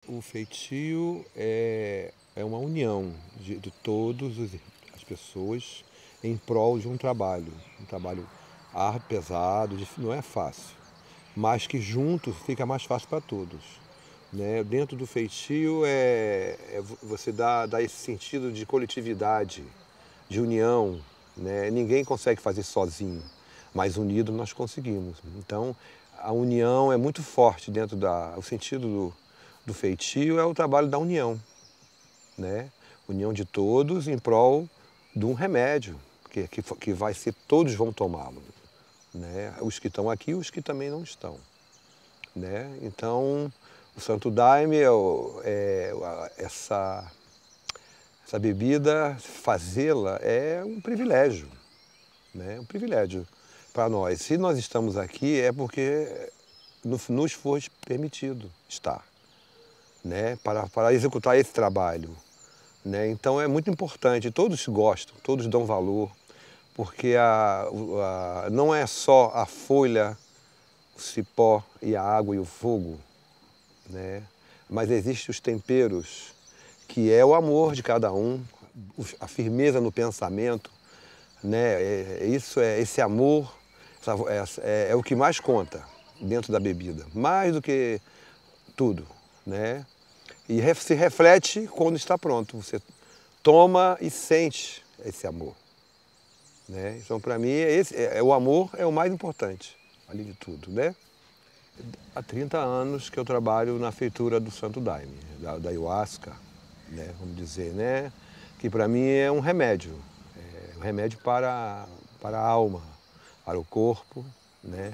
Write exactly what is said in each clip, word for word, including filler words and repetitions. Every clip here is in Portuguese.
O feitio é, é uma união de, de todas as pessoas em prol de um trabalho. Um trabalho árduo, pesado, não é fácil, mas que juntos fica mais fácil para todos. Né? Dentro do feitio é, é você dá, dá esse sentido de coletividade, de união. Né? Ninguém consegue fazer sozinho, mas unido nós conseguimos. Então a união é muito forte dentro da... O sentido do, do feitio é o trabalho da união. Né? União de todos em prol de um remédio, que, que, que vai ser, todos vão tomá-lo. Né? Os que estão aqui e os que também não estão. Né? Então, o Santo Daime, é, é, essa, essa bebida, fazê-la é um privilégio. Né? Um privilégio para nós. Se nós estamos aqui é porque nos foi permitido estar, né? para, para executar esse trabalho. Né? Então é muito importante, todos gostam, todos dão valor, porque a, a, não é só a folha, o cipó e a água e o fogo, né? Mas existem os temperos, que é o amor de cada um, a firmeza no pensamento, né? É, isso é, esse amor é, é, é o que mais conta dentro da bebida, mais do que tudo. Né? E se reflete quando está pronto. Você toma e sente esse amor. Né? Então, para mim, esse, é, o amor é o mais importante, além de tudo. Né? Há trinta anos que eu trabalho na feitura do Santo Daime, da, da ayahuasca, né? Vamos dizer, né? Que para mim é um remédio. É um remédio para, para a alma, para o corpo, né?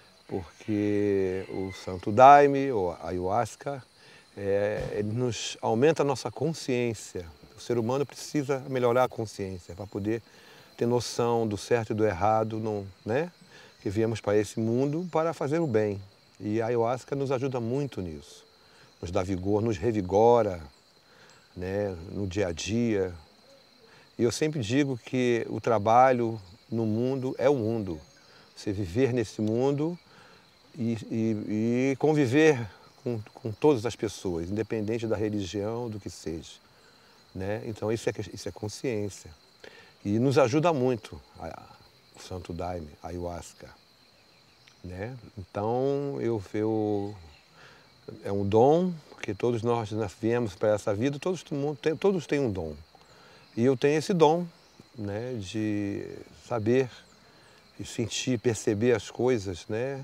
Porque o Santo Daime, ou a ayahuasca, é, ele nos aumenta a nossa consciência. O ser humano precisa melhorar a consciência para poder ter noção do certo e do errado, não, né? Que viemos para esse mundo para fazer o bem. E a ayahuasca nos ajuda muito nisso. Nos dá vigor, nos revigora, né? No dia a dia. E eu sempre digo que o trabalho no mundo é o mundo. Você viver nesse mundo e, e, e conviver com, com todas as pessoas, independente da religião, do que seja. Né? Então isso é, isso é consciência. E nos ajuda muito a, o Santo Daime, a ayahuasca. Né? Então eu, eu, é um dom, porque todos nós viemos para essa vida, todos, tem, todos têm um dom. E eu tenho esse dom, né, de saber e sentir, perceber as coisas, né?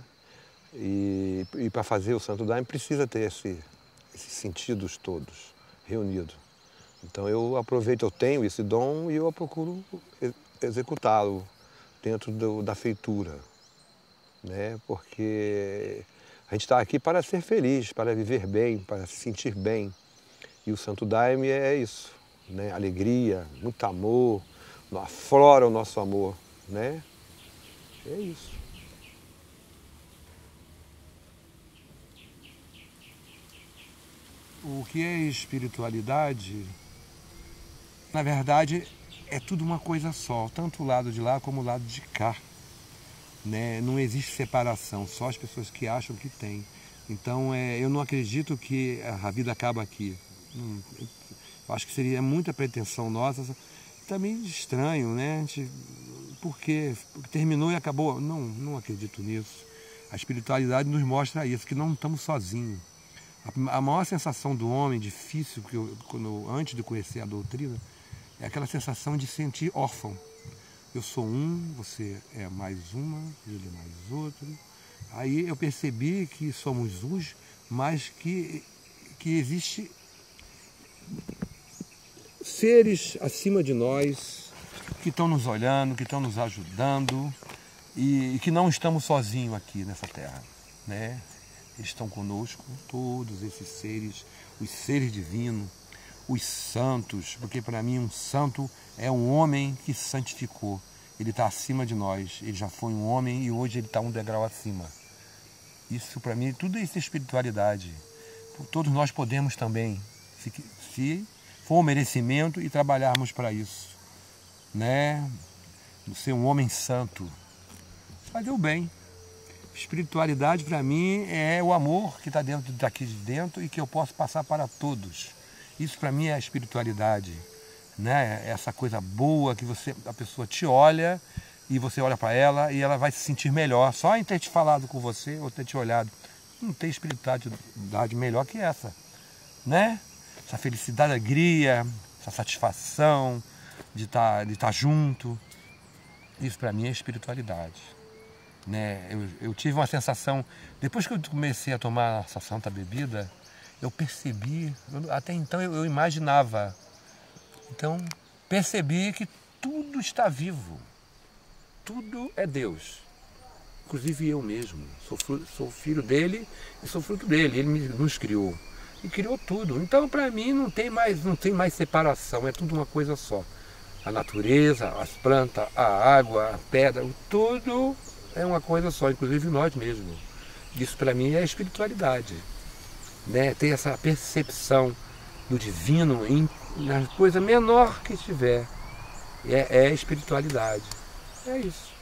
E, e para fazer o Santo Daime precisa ter esse, esses sentidos todos reunidos. Então eu aproveito, eu tenho esse dom e eu procuro executá-lo dentro do, da feitura. Né? Porque a gente está aqui para ser feliz, para viver bem, para se sentir bem. E o Santo Daime é isso, né? Alegria, muito amor, aflora o nosso amor. Né? É isso. O que é espiritualidade, na verdade, é tudo uma coisa só, tanto o lado de lá como o lado de cá. Né? Não existe separação, só as pessoas que acham que tem. Então, é, eu não acredito que a vida acaba aqui. Hum, eu acho que seria muita pretensão nossa, também estranho, né? A gente, por quê? Porque terminou e acabou. Não, não acredito nisso. A espiritualidade nos mostra isso, que não estamos sozinhos. A maior sensação do homem, difícil, que eu, quando eu, antes de conhecer a doutrina, é aquela sensação de sentir órfão. Eu sou um, você é mais uma, ele é mais outro. Aí eu percebi que somos uns, mas que, que existe seres acima de nós, que estão nos olhando, que estão nos ajudando e, e que não estamos sozinhos aqui nessa terra. Né? Eles estão conosco, todos esses seres, os seres divinos, os santos, porque para mim um santo é um homem que se santificou. Ele está acima de nós, ele já foi um homem e hoje ele está um degrau acima. Isso para mim, tudo isso é espiritualidade. Todos nós podemos também, se, se for um merecimento e trabalharmos para isso. Né? Ser um homem santo, fazer o bem. Espiritualidade para mim é o amor que está dentro daqui de dentro e que eu posso passar para todos. Isso para mim é a espiritualidade, né? Essa coisa boa que você, a pessoa te olha e você olha para ela e ela vai se sentir melhor só em ter te falado com você ou ter te olhado. Não tem espiritualidade melhor que essa, né? Essa felicidade, alegria, essa satisfação de estar de estar junto. Isso para mim é espiritualidade. Né? Eu, eu tive uma sensação, depois que eu comecei a tomar essa santa bebida, eu percebi, eu, até então eu, eu imaginava, então percebi que tudo está vivo, tudo é Deus, inclusive eu mesmo, sou, sou filho dele e sou fruto dele, ele me, nos criou e criou tudo, então para mim não tem, mais, não tem mais separação, é tudo uma coisa só, a natureza, as plantas, a água, a pedra, tudo é uma coisa só, inclusive nós mesmos. Isso para mim é espiritualidade. Né? Ter essa percepção do divino em, na coisa menor que estiver. É, é espiritualidade. É isso.